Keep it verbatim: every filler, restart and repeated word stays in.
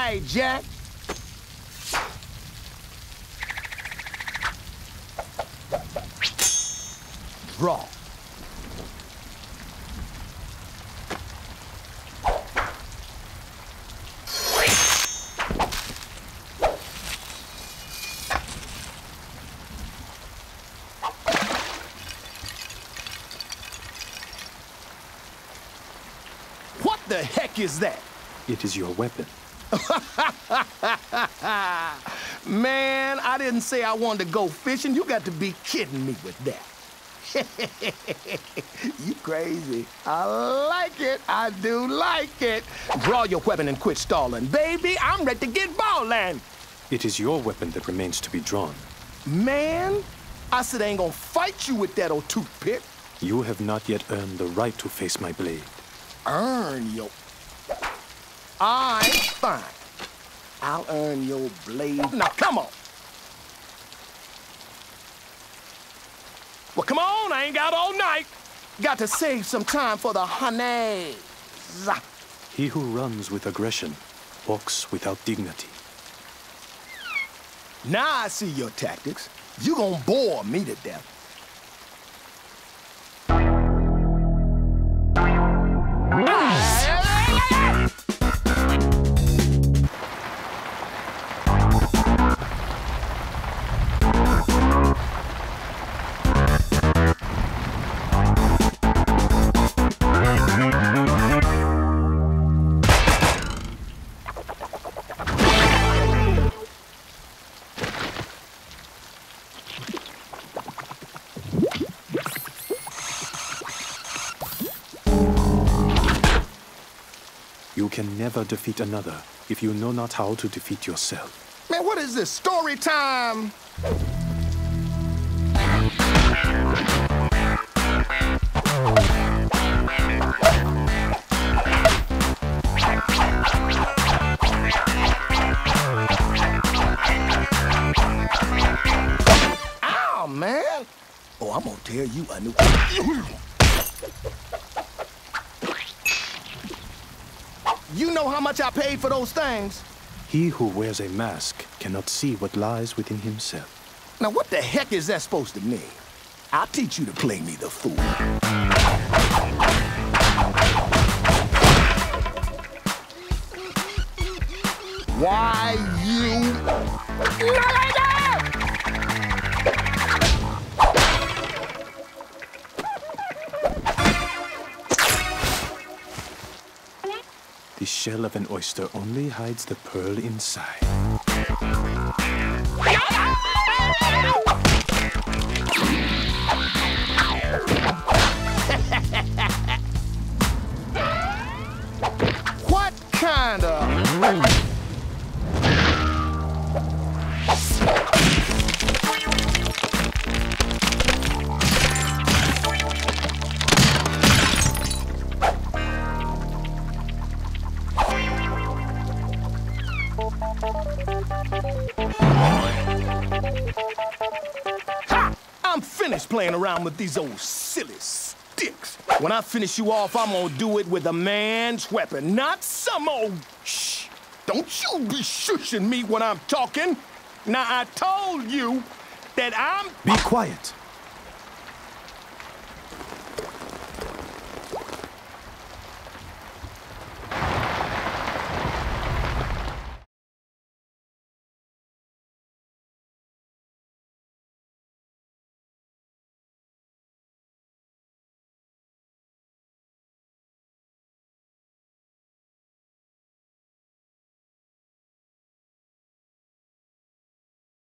right, Jack. Draw. What the heck is that? It is your weapon. Man, I didn't say I wanted to go fishing. You got to be kidding me with that. You crazy. I like it. I do like it. Draw your weapon and quit stalling. Baby, I'm ready to get ballin'. It is your weapon that remains to be drawn. Man, I said I ain't gonna fight you with that old toothpick. You have not yet earned the right to face my blade. Earn your... All right, fine. I'll earn your blade. Now, come on. Well, come on. I ain't got all night. Got to save some time for the honeys. He who runs with aggression walks without dignity. Now I see your tactics. You gonna bore me to death. You can never defeat another if you know not how to defeat yourself. Man, what is this, story time? Ow, man. Oh, I'm gonna tell you a new... You know how much I paid for those things? He who wears a mask cannot see what lies within himself. Now, what the heck is that supposed to mean? I'll teach you to play me the fool. Why you... Not like that! The shell of an oyster only hides the pearl inside. What kind of... Ha! I'm finished playing around with these old silly sticks. When I finish you off, I'm gonna do it with a man's weapon, not some old... Shh! Don't you be shushing me when I'm talking. Now, I told you that I'm... Be quiet.